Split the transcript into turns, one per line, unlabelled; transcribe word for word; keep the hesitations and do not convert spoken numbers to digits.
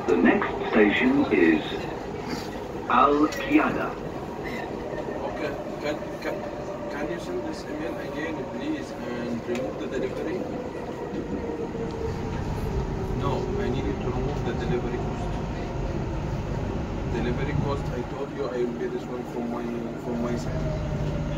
The next station is Al Qiyada.
Okay, can, can, can you send this email again, please, and remove the delivery? No, I need you to remove the delivery cost. Delivery cost, I told you I will pay this one from my from my side.